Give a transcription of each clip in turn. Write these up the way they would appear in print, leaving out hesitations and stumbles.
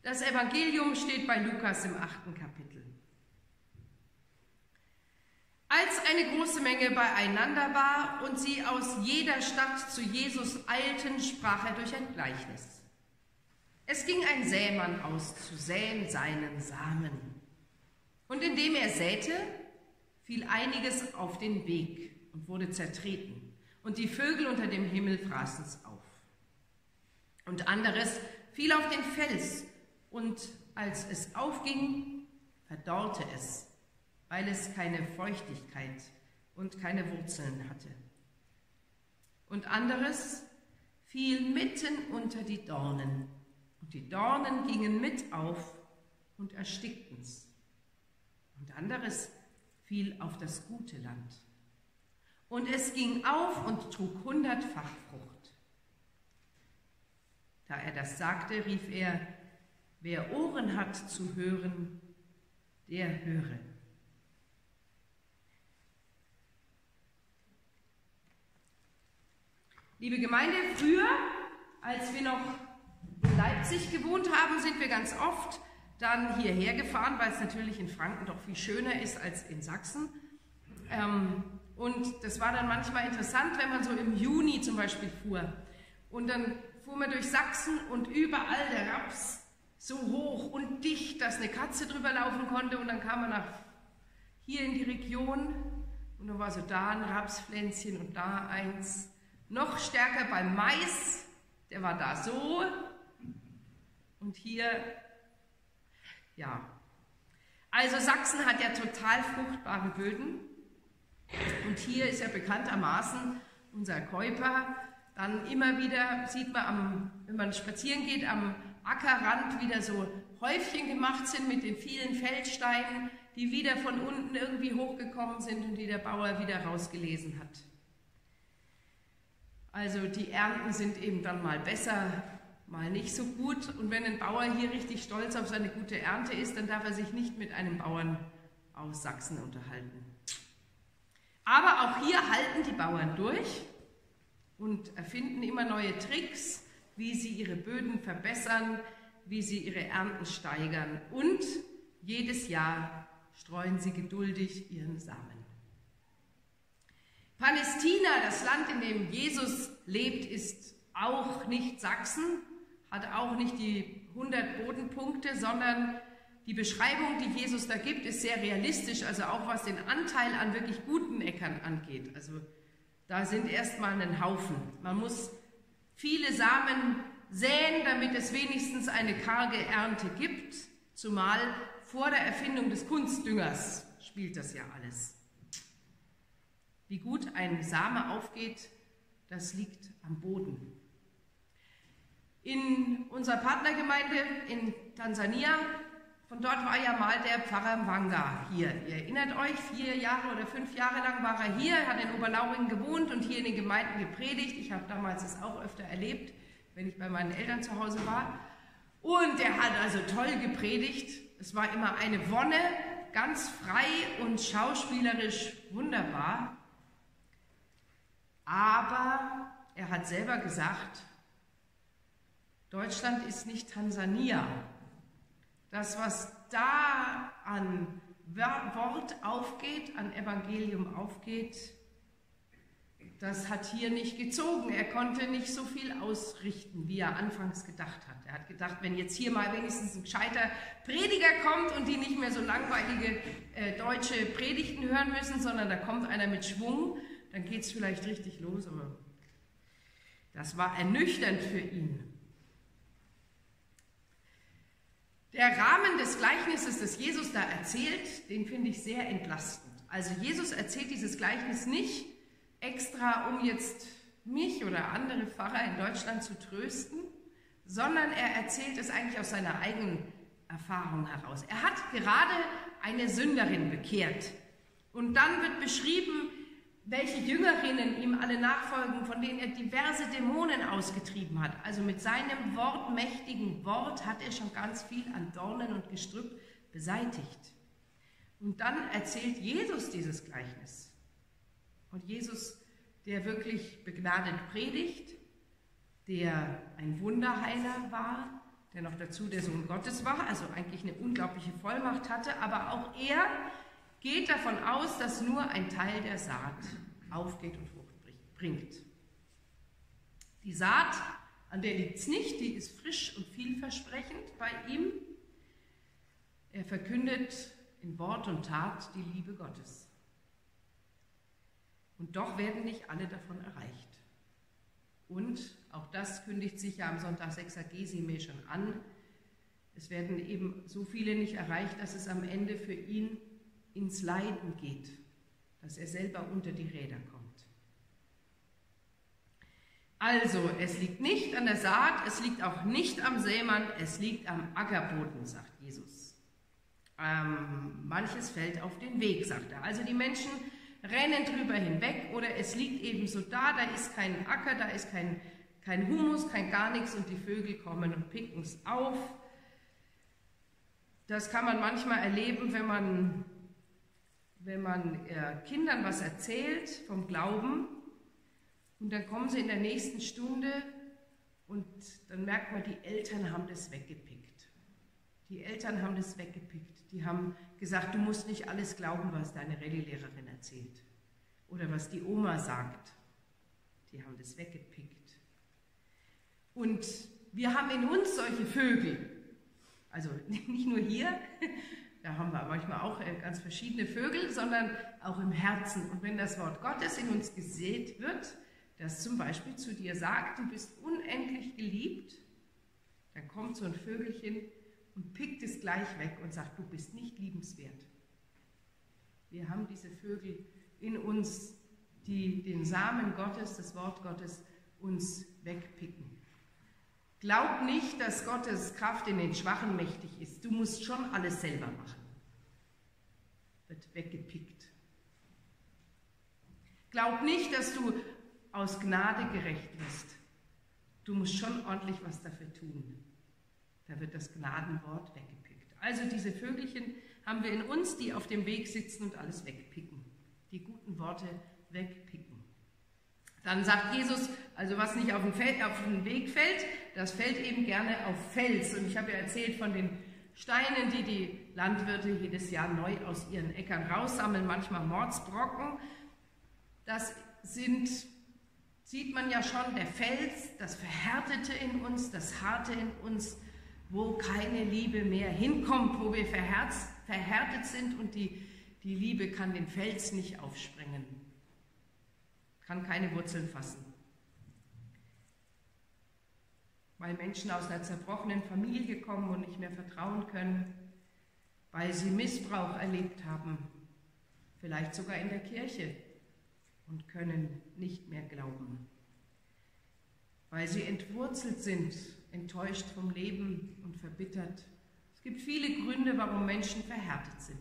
Das Evangelium steht bei Lukas im 8. Kapitel. Als eine große Menge beieinander war und sie aus jeder Stadt zu Jesus eilten, sprach er durch ein Gleichnis. Es ging ein Sämann aus, zu säen seinen Samen. Und indem er säte, fiel einiges auf den Weg und wurde zertreten. Und die Vögel unter dem Himmel fraßen es auf. Und anderes fiel auf den Fels, und als es aufging, verdorrte es, weil es keine Feuchtigkeit und keine Wurzeln hatte. Und anderes fiel mitten unter die Dornen, und die Dornen gingen mit auf und erstickten's. Und anderes fiel auf das gute Land. Und es ging auf und trug 100-fach Frucht. Da er das sagte, rief er: Wer Ohren hat zu hören, der höre. Liebe Gemeinde, früher, als wir noch in Leipzig gewohnt haben, sind wir ganz oft dann hierher gefahren, weil es natürlich in Franken doch viel schöner ist als in Sachsen. Und das war dann manchmal interessant, wenn man so im Juni zum Beispiel fuhr. Und dann fuhr man durch Sachsen und überall der Raps so hoch und dicht, dass eine Katze drüber laufen konnte. Und dann kam man hier in die Region und dann war so da ein Rapspflänzchen und da eins. Noch stärker beim Mais, der war da so. Und hier, ja. Also Sachsen hat ja total fruchtbare Böden. Und hier ist ja bekanntermaßen unser Keuper. Dann immer wieder sieht man, wenn man spazieren geht, am Ackerrand wieder so Häufchen gemacht sind mit den vielen Feldsteinen, die wieder von unten irgendwie hochgekommen sind und die der Bauer wieder rausgelesen hat. Also die Ernten sind eben dann mal besser, mal nicht so gut. Und wenn ein Bauer hier richtig stolz auf seine gute Ernte ist, dann darf er sich nicht mit einem Bauern aus Sachsen unterhalten. Aber auch hier halten die Bauern durch und erfinden immer neue Tricks, wie sie ihre Böden verbessern, wie sie ihre Ernten steigern. Und jedes Jahr streuen sie geduldig ihren Samen. Palästina, das Land, in dem Jesus lebt, ist auch nicht Sachsen, hat auch nicht die 100 Bodenpunkte, sondern die Beschreibung, die Jesus da gibt, ist sehr realistisch, also auch was den Anteil an wirklich guten Äckern angeht. Also da sind erstmal ein Haufen. Man muss viele Samen säen, damit es wenigstens eine karge Ernte gibt, zumal vor der Erfindung des Kunstdüngers spielt das ja alles. Wie gut ein Same aufgeht, das liegt am Boden. In unserer Partnergemeinde in Tansania, von dort war ja mal der Pfarrer Mwanga hier. Ihr erinnert euch, 4 Jahre oder 5 Jahre lang war er hier, hat in Oberlauringen gewohnt und hier in den Gemeinden gepredigt. Ich habe damals das auch öfter erlebt, wenn ich bei meinen Eltern zu Hause war. Und er hat also toll gepredigt. Es war immer eine Wonne, ganz frei und schauspielerisch wunderbar. Aber er hat selber gesagt, Deutschland ist nicht Tansania. Das, was da an Wort aufgeht, an Evangelium aufgeht, das hat hier nicht gezogen. Er konnte nicht so viel ausrichten, wie er anfangs gedacht hat. Er hat gedacht, wenn jetzt hier mal wenigstens ein gescheiter Prediger kommt und die nicht mehr so langweilige deutsche Predigten hören müssen, sondern da kommt einer mit Schwung, dann geht es vielleicht richtig los. Aber das war ernüchternd für ihn. Der Rahmen des Gleichnisses, das Jesus da erzählt, den finde ich sehr entlastend. Also Jesus erzählt dieses Gleichnis nicht extra, um jetzt mich oder andere Pfarrer in Deutschland zu trösten, sondern er erzählt es eigentlich aus seiner eigenen Erfahrung heraus. Er hat gerade eine Sünderin bekehrt und dann wird beschrieben, welche Jüngerinnen ihm alle nachfolgen, von denen er diverse Dämonen ausgetrieben hat. Also mit seinem wortmächtigen Wort hat er schon ganz viel an Dornen und Gestrüpp beseitigt. Und dann erzählt Jesus dieses Gleichnis. Und Jesus, der wirklich begnadet predigt, der ein Wunderheiler war, der noch dazu der Sohn Gottes war, also eigentlich eine unglaubliche Vollmacht hatte, aber auch er geht davon aus, dass nur ein Teil der Saat aufgeht und Frucht bringt. Die Saat, an der liegt es nicht, die ist frisch und vielversprechend bei ihm. Er verkündet in Wort und Tat die Liebe Gottes. Und doch werden nicht alle davon erreicht. Und auch das kündigt sich ja am Sonntag Sexagesime schon an. Es werden eben so viele nicht erreicht, dass es am Ende für ihn ins Leiden geht, dass er selber unter die Räder kommt. Also, es liegt nicht an der Saat, es liegt auch nicht am Sämann, es liegt am Ackerboden, sagt Jesus. Manches fällt auf den Weg, sagt er. Also die Menschen rennen drüber hinweg oder es liegt eben so da ist kein Acker, da ist kein Humus, kein gar nichts und die Vögel kommen und picken es auf. Das kann man manchmal erleben, wenn man Kindern was erzählt vom Glauben und dann kommen sie in der nächsten Stunde und dann merkt man, die Eltern haben das weggepickt. Die Eltern haben das weggepickt. Die haben gesagt, du musst nicht alles glauben, was deine Rallye-Lehrerin erzählt oder was die Oma sagt. Die haben das weggepickt. Und wir haben in uns solche Vögel. Also nicht nur hier, da haben wir manchmal auch ganz verschiedene Vögel, sondern auch im Herzen. Und wenn das Wort Gottes in uns gesät wird, das zum Beispiel zu dir sagt, du bist unendlich geliebt, dann kommt so ein Vögelchen und pickt es gleich weg und sagt, du bist nicht liebenswert. Wir haben diese Vögel in uns, die den Samen Gottes, das Wort Gottes, uns wegpicken. Glaub nicht, dass Gottes Kraft in den Schwachen mächtig ist. Du musst schon alles selber machen. Wird weggepickt. Glaub nicht, dass du aus Gnade gerecht wirst. Du musst schon ordentlich was dafür tun. Da wird das Gnadenwort weggepickt. Also diese Vögelchen haben wir in uns, die auf dem Weg sitzen und alles wegpicken. Die guten Worte wegpicken. Dann sagt Jesus, also was nicht auf den Weg fällt, das fällt eben gerne auf Fels. Und ich habe ja erzählt von den Steinen, die die Landwirte jedes Jahr neu aus ihren Äckern raussammeln, manchmal Mordsbrocken. Das sieht man ja schon, der Fels, das Verhärtete in uns, das Harte in uns, wo keine Liebe mehr hinkommt, wo wir verhärtet sind und die Liebe kann den Fels nicht aufsprengen, kann keine Wurzeln fassen. Weil Menschen aus einer zerbrochenen Familie kommen und nicht mehr vertrauen können, weil sie Missbrauch erlebt haben, vielleicht sogar in der Kirche und können nicht mehr glauben. Weil sie entwurzelt sind, enttäuscht vom Leben und verbittert. Es gibt viele Gründe, warum Menschen verhärtet sind.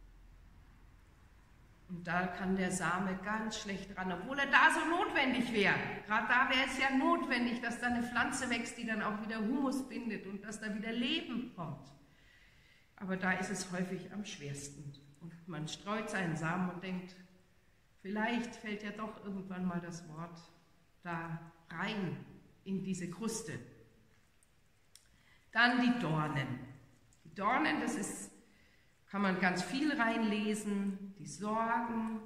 Und da kann der Same ganz schlecht ran, obwohl er da so notwendig wäre. Gerade da wäre es ja notwendig, dass da eine Pflanze wächst, die dann auch wieder Humus bindet und dass da wieder Leben kommt. Aber da ist es häufig am schwersten. Und man streut seinen Samen und denkt, vielleicht fällt ja doch irgendwann mal das Wort da rein in diese Kruste. Dann die Dornen. Die Dornen, kann man ganz viel reinlesen, die Sorgen,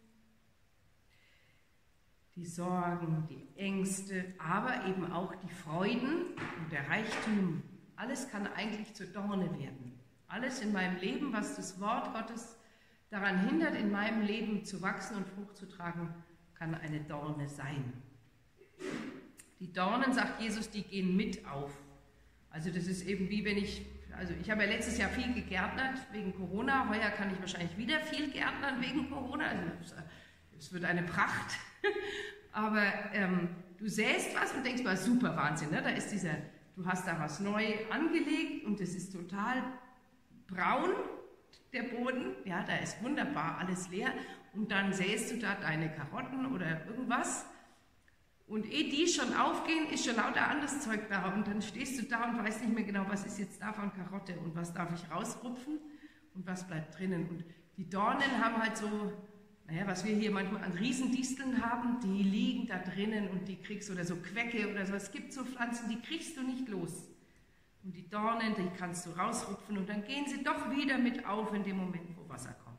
die Ängste, aber eben auch die Freuden und der Reichtum. Alles kann eigentlich zur Dorne werden. Alles in meinem Leben, was das Wort Gottes daran hindert, in meinem Leben zu wachsen und Frucht zu tragen, kann eine Dorne sein. Die Dornen, sagt Jesus, die gehen mit auf. Also das ist eben wie wenn ich habe ja letztes Jahr viel gegärtnert wegen Corona, heuer kann ich wahrscheinlich wieder viel gärtnern wegen Corona, also es wird eine Pracht, aber du säst was und denkst mal, super Wahnsinn, ne? Du hast da was neu angelegt und es ist total braun, der Boden, ja, da ist wunderbar alles leer und dann säst du da deine Karotten oder irgendwas. Und ehe die schon aufgehen, ist schon lauter anderes Zeug da. Und dann stehst du da und weißt nicht mehr genau, was ist jetzt davon Karotte und was darf ich rausrupfen und was bleibt drinnen. Und die Dornen haben halt so, was wir hier manchmal an Riesendisteln haben, die liegen da drinnen und die kriegst oder so Quecke oder so. Es gibt so Pflanzen, die kriegst du nicht los. Und die Dornen, die kannst du rausrupfen und dann gehen sie doch wieder mit auf in dem Moment, wo Wasser kommt.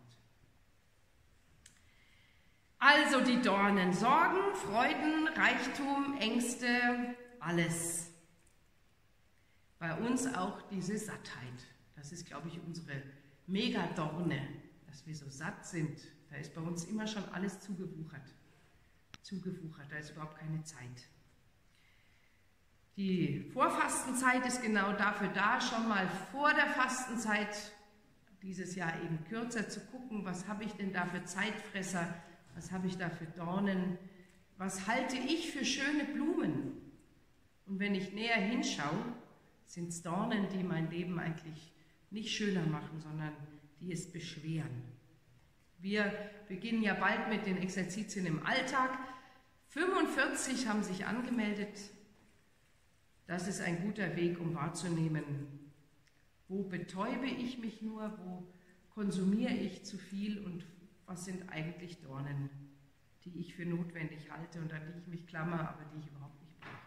Also die Dornen, Sorgen, Freuden, Reichtum, Ängste, alles. Bei uns auch diese Sattheit. Das ist, glaube ich, unsere Megadorne, dass wir so satt sind. Da ist bei uns immer schon alles zugewuchert. Da ist überhaupt keine Zeit. Die Vorfastenzeit ist genau dafür da, schon mal vor der Fastenzeit, dieses Jahr eben kürzer, zu gucken, was habe ich denn da für Zeitfresser, was habe ich da für Dornen, was halte ich für schöne Blumen. Und wenn ich näher hinschaue, sind es Dornen, die mein Leben eigentlich nicht schöner machen, sondern die es beschweren. Wir beginnen ja bald mit den Exerzitien im Alltag. 45 haben sich angemeldet. Das ist ein guter Weg, um wahrzunehmen, wo betäube ich mich nur, wo konsumiere ich zu viel und was sind eigentlich Dornen, die ich für notwendig halte und an die ich mich klammer, aber die ich überhaupt nicht brauche.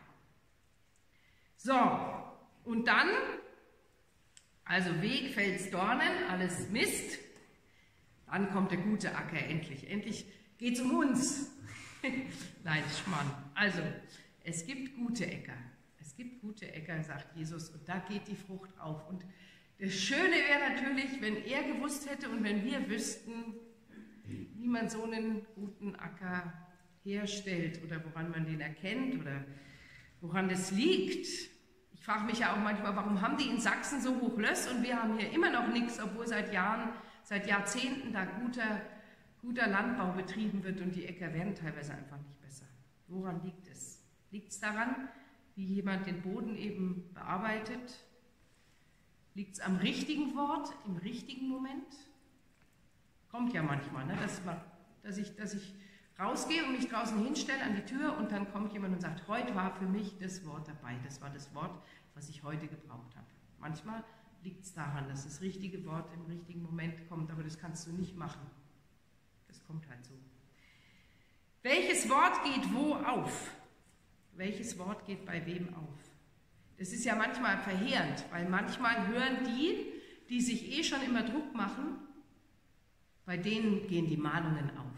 So, und dann, also Weg, Fels, Dornen, alles Mist. Dann kommt der gute Acker endlich. Endlich geht es um uns. Nein, Schmarrn. Also, es gibt gute Äcker. Es gibt gute Äcker, sagt Jesus, und da geht die Frucht auf. Und das Schöne wäre natürlich, wenn er gewusst hätte und wenn wir wüssten, wie man so einen guten Acker herstellt oder woran man den erkennt oder woran das liegt. Ich frage mich ja auch manchmal, warum haben die in Sachsen so hoch Löss und wir haben hier immer noch nichts, obwohl seit Jahrzehnten da guter Landbau betrieben wird und die Äcker werden teilweise einfach nicht besser. Woran liegt es? Liegt es daran, wie jemand den Boden eben bearbeitet? Liegt es am richtigen Wort, im richtigen Moment? Kommt ja manchmal, ne? dass ich rausgehe und mich draußen hinstelle an die Tür und dann kommt jemand und sagt, heute war für mich das Wort dabei. Das war das Wort, was ich heute gebraucht habe. Manchmal liegt es daran, dass das richtige Wort im richtigen Moment kommt, aber das kannst du nicht machen. Das kommt halt so. Welches Wort geht wo auf? Welches Wort geht bei wem auf? Das ist ja manchmal verheerend, weil manchmal hören die sich eh schon immer Druck machen, bei denen gehen die Mahnungen auf.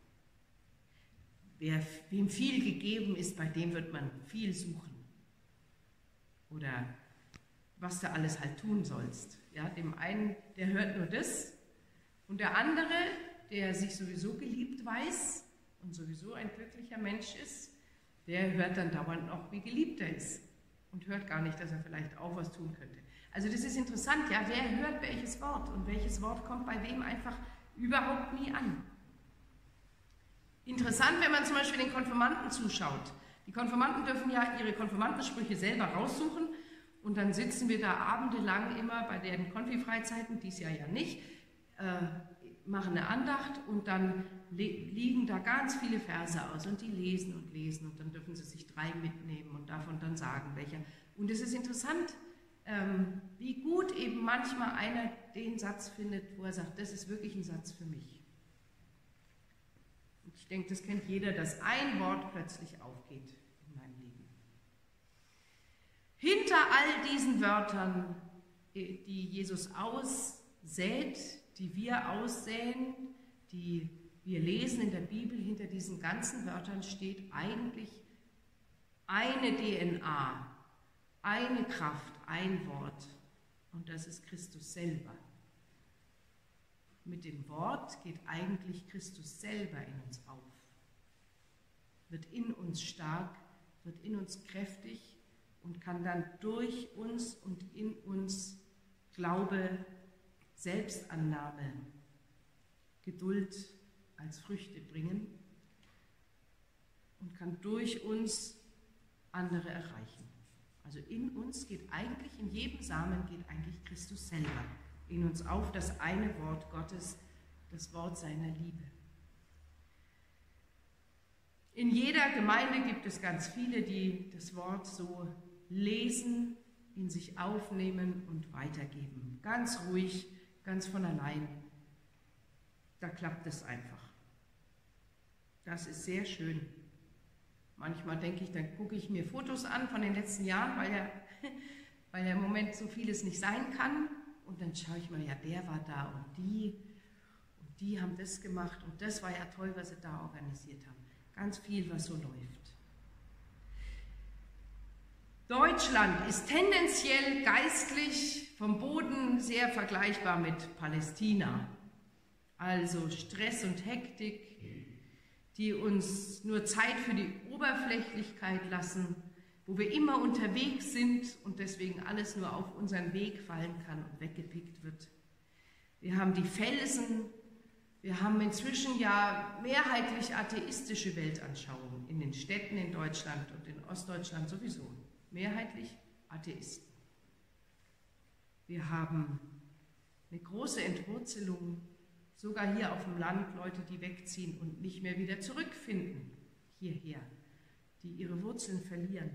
Wem viel gegeben ist, bei dem wird man viel suchen. Oder was du alles halt tun sollst. Ja, dem einen, der hört nur das, und der andere, der sich sowieso geliebt weiß und sowieso ein glücklicher Mensch ist, der hört dann dauernd noch, wie geliebt er ist und hört gar nicht, dass er vielleicht auch was tun könnte. Also das ist interessant, ja, wer hört welches Wort und welches Wort kommt bei wem einfach überhaupt nie an. Interessant, wenn man zum Beispiel den Konfirmanden zuschaut. Die Konfirmanden dürfen ja ihre Konfirmandensprüche selber raussuchen und dann sitzen wir da abendelang immer bei den Konfi-Freizeiten, dies Jahr ja nicht, machen eine Andacht und dann liegen da ganz viele Verse aus und die lesen und dann dürfen sie sich 3 mitnehmen und davon dann sagen, welcher. Und es ist interessant, wie gut eben manchmal einer den Satz findet, wo er sagt, das ist wirklich ein Satz für mich. Und ich denke, das kennt jeder, dass ein Wort plötzlich aufgeht in meinem Leben. Hinter all diesen Wörtern, die Jesus aussät, die wir aussäen, die wir lesen in der Bibel, hinter diesen ganzen Wörtern steht eigentlich eine DNA, eine Kraft, ein Wort, und das ist Christus selber. Mit dem Wort geht eigentlich Christus selber in uns auf, wird in uns stark, wird in uns kräftig und kann dann durch uns und in uns Glaube, Selbstannahme, Geduld als Früchte bringen und kann durch uns andere erreichen. Also in uns geht eigentlich, in jedem Samen geht eigentlich Christus selber in uns auf, das eine Wort Gottes, das Wort seiner Liebe. In jeder Gemeinde gibt es ganz viele, die das Wort so lesen, in sich aufnehmen und weitergeben. Ganz ruhig, ganz von allein. Da klappt es einfach. Das ist sehr schön. Manchmal denke ich, dann gucke ich mir Fotos an von den letzten Jahren, weil ja im Moment so vieles nicht sein kann. Und dann schaue ich mal, ja, der war da und die haben das gemacht und das war ja toll, was sie da organisiert haben. Ganz viel, was so läuft. Deutschland ist tendenziell geistlich vom Boden sehr vergleichbar mit Palästina. Also Stress und Hektik, die uns nur Zeit für die Oberflächlichkeit lassen, wo wir immer unterwegs sind und deswegen alles nur auf unseren Weg fallen kann und weggepickt wird. Wir haben die Felsen, wir haben inzwischen ja mehrheitlich atheistische Weltanschauungen in den Städten in Deutschland und in Ostdeutschland sowieso. Mehrheitlich Atheisten. Wir haben eine große Entwurzelung, sogar hier auf dem Land, Leute, die wegziehen und nicht mehr wieder zurückfinden hierher, die ihre Wurzeln verlieren.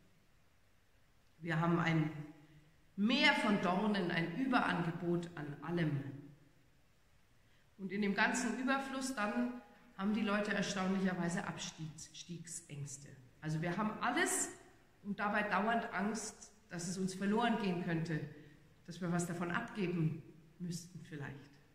Wir haben ein Meer von Dornen, ein Überangebot an allem. Und in dem ganzen Überfluss dann haben die Leute erstaunlicherweise Abstiegsängste. Also wir haben alles und dabei dauernd Angst, dass es uns verloren gehen könnte, dass wir was davon abgeben müssten vielleicht.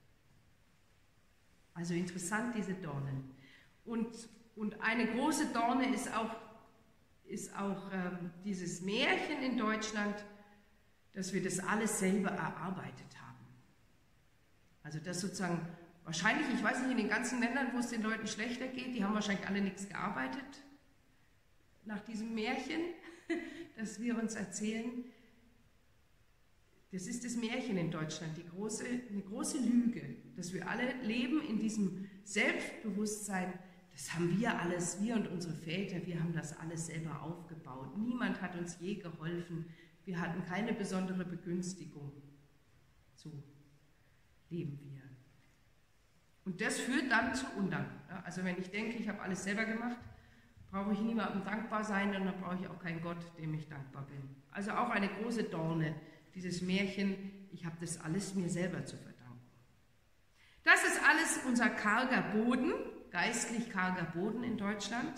Also interessant, diese Dornen. Und eine große Dorne ist auch dieses Märchen in Deutschland, dass wir das alles selber erarbeitet haben. Also das sozusagen, wahrscheinlich, ich weiß nicht, in den ganzen Ländern, wo es den Leuten schlechter geht, die haben wahrscheinlich alle nichts gearbeitet nach diesem Märchen, das wir uns erzählen. Das ist das Märchen in Deutschland, eine große Lüge, dass wir alle leben in diesem Selbstbewusstsein, das haben wir alles, wir und unsere Väter, wir haben das alles selber aufgebaut. Niemand hat uns je geholfen, wir hatten keine besondere Begünstigung. So leben wir. Und das führt dann zu Undank. Also wenn ich denke, ich habe alles selber gemacht, brauche ich niemandem dankbar sein und dann brauche ich auch keinen Gott, dem ich dankbar bin. Also auch eine große Dorne, dieses Märchen, ich habe das alles mir selber zu verdanken. Das ist alles unser karger Boden, geistlich karger Boden in Deutschland.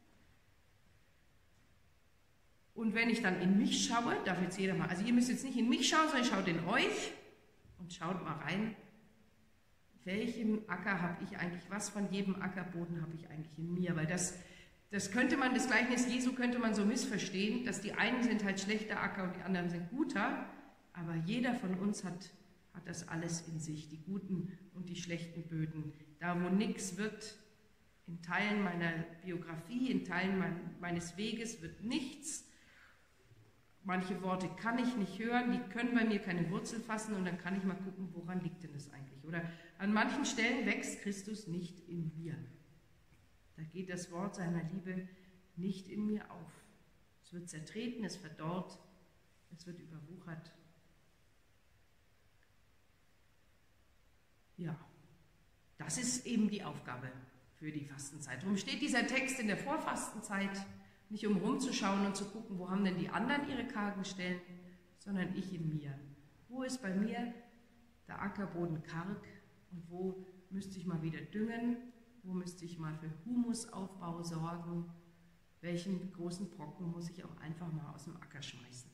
Und wenn ich dann in mich schaue, darf jetzt jeder mal, also ihr müsst jetzt nicht in mich schauen, sondern schaut in euch und schaut mal rein, welchen Acker habe ich eigentlich, was von jedem Ackerboden habe ich eigentlich in mir, weil das könnte man, das Gleichnis Jesu könnte man so missverstehen, dass die einen sind halt schlechter Acker und die anderen sind guter, aber jeder von uns hat das alles in sich, die guten und die schlechten Böden. Da wo nichts wird, in Teilen meiner Biografie, in Teilen meines Weges wird nichts. Manche Worte kann ich nicht hören, die können bei mir keine Wurzel fassen und dann kann ich mal gucken, woran liegt denn das eigentlich? Oder an manchen Stellen wächst Christus nicht in mir. Da geht das Wort seiner Liebe nicht in mir auf. Es wird zertreten, es verdorrt, es wird überwuchert. Ja, das ist eben die Aufgabe für die Fastenzeit. Darum steht dieser Text in der Vorfastenzeit, nicht um rumzuschauen und zu gucken, wo haben denn die anderen ihre kargen Stellen, sondern ich in mir. Wo ist bei mir der Ackerboden karg und wo müsste ich mal wieder düngen, wo müsste ich mal für Humusaufbau sorgen, welchen großen Brocken muss ich auch einfach mal aus dem Acker schmeißen.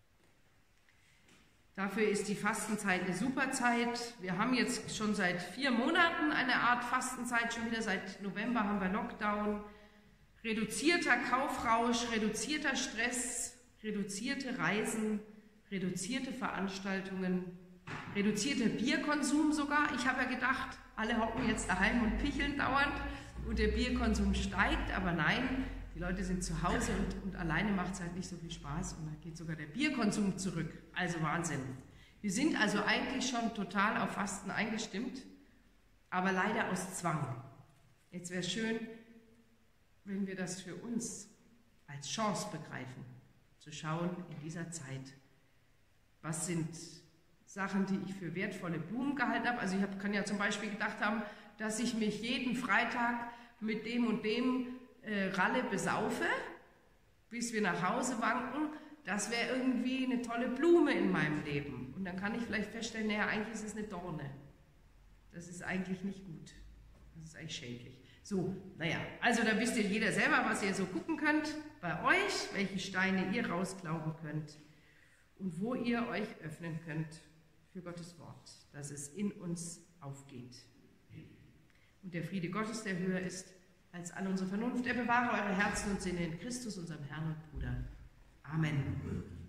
Dafür ist die Fastenzeit eine super Zeit. Wir haben jetzt schon seit 4 Monaten eine Art Fastenzeit, schon wieder seit November haben wir Lockdown. Reduzierter Kaufrausch, reduzierter Stress, reduzierte Reisen, reduzierte Veranstaltungen, reduzierter Bierkonsum sogar. Ich habe ja gedacht, alle hocken jetzt daheim und picheln dauernd und der Bierkonsum steigt, aber nein, die Leute sind zu Hause und alleine macht es halt nicht so viel Spaß und dann geht sogar der Bierkonsum zurück. Also Wahnsinn. Wir sind also eigentlich schon total auf Fasten eingestimmt, aber leider aus Zwang. Jetzt wäre es schön, wenn wir das für uns als Chance begreifen, zu schauen in dieser Zeit, was sind Sachen, die ich für wertvolle Blumen gehalten habe. Also ich kann ja zum Beispiel gedacht haben, dass ich mich jeden Freitag mit dem und dem Ralle besaufe, bis wir nach Hause wanken. Das wäre irgendwie eine tolle Blume in meinem Leben. Und dann kann ich vielleicht feststellen, naja, eigentlich ist es eine Dorne. Das ist eigentlich nicht gut. Das ist eigentlich schädlich. So, naja, also da wisst ihr jeder selber, was ihr so gucken könnt bei euch, welche Steine ihr rausglauben könnt. und wo ihr euch öffnen könnt für Gottes Wort, dass es in uns aufgeht. Und der Friede Gottes, der höher ist als all unsere Vernunft, er bewahre eure Herzen und Sinne in Christus, unserem Herrn und Bruder. Amen.